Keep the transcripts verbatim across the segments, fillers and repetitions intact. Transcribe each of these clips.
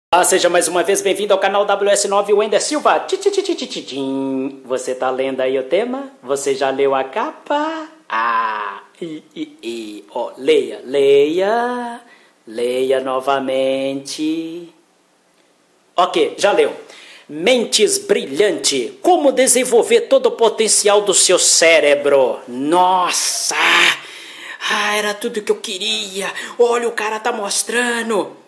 Ah, seja mais uma vez bem-vindo ao canal W S nove Wender Silva. Tch, tch, tch, tch, tch, tch. Você tá lendo aí o tema? Você já leu a capa? Ah, i, i, i. Oh, leia, leia, leia novamente. Ok, já leu. Mentes brilhante. Como desenvolver todo o potencial do seu cérebro. Nossa! Ah, era tudo que eu queria. Olha, o cara tá mostrando.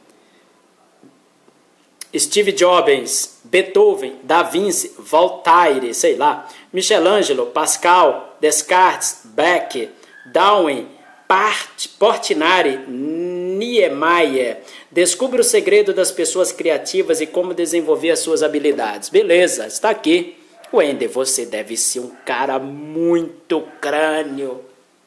Steve Jobs, Beethoven, Da Vinci, Voltaire, sei lá, Michelangelo, Pascal, Descartes, Beck, Darwin, Portinari, Niemeyer. Descubra o segredo das pessoas criativas e como desenvolver as suas habilidades. Beleza, está aqui. Wender, você deve ser um cara muito crânio.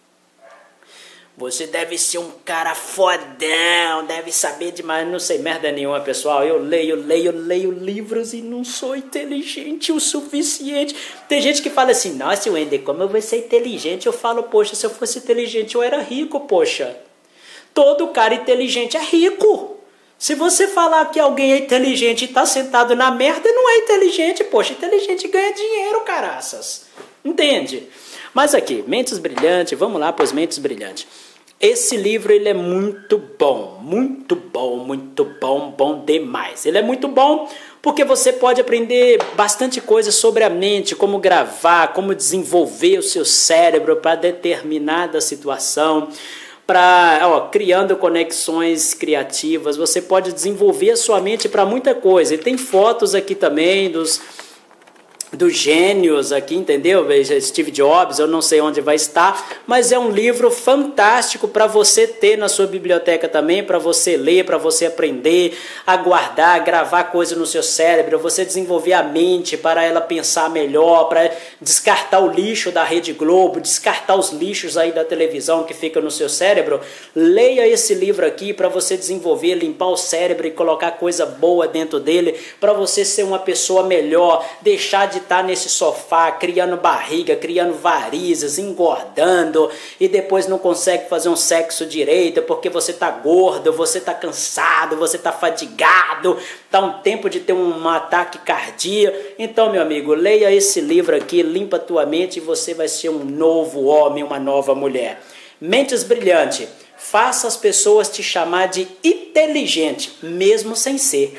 Você deve ser um cara fodão, deve saber demais, não sei merda nenhuma, pessoal. Eu leio, leio, leio livros e não sou inteligente o suficiente. Tem gente que fala assim, nossa, Wender, como eu vou ser inteligente? Eu falo, poxa, se eu fosse inteligente eu era rico, poxa. Todo cara inteligente é rico. Se você falar que alguém é inteligente e tá sentado na merda, não é inteligente, poxa. Inteligente ganha dinheiro, caraças. Entende? Mas aqui, Mentes Brilhantes, vamos lá para os Mentes Brilhantes. Esse livro ele é muito bom, muito bom, muito bom, bom demais. Ele é muito bom porque você pode aprender bastante coisa sobre a mente, como gravar, como desenvolver o seu cérebro para determinada situação, para criando conexões criativas. Você pode desenvolver a sua mente para muita coisa. E tem fotos aqui também dos dos gênios aqui, entendeu? Veja, Steve Jobs, eu não sei onde vai estar, mas é um livro fantástico para você ter na sua biblioteca também, para você ler, para você aprender a guardar, a gravar coisa no seu cérebro, você desenvolver a mente para ela pensar melhor, para descartar o lixo da Rede Globo, descartar os lixos aí da televisão que fica no seu cérebro. Leia esse livro aqui para você desenvolver, limpar o cérebro e colocar coisa boa dentro dele, para você ser uma pessoa melhor, deixar de estar nesse sofá criando barriga, criando varizes, engordando e depois não consegue fazer um sexo direito porque você tá gordo, você tá cansado, você tá fadigado, tá um tempo de ter um ataque cardíaco. Então, meu amigo, leia esse livro aqui, limpa a tua mente e você vai ser um novo homem, uma nova mulher. Mentes Brilhantes. Faça as pessoas te chamar de inteligente, mesmo sem ser.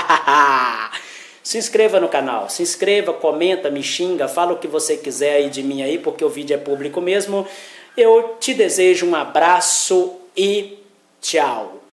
Se inscreva no canal, se inscreva, comenta, me xinga, fala o que você quiser aí de mim aí, porque o vídeo é público mesmo. Eu te desejo um abraço e tchau.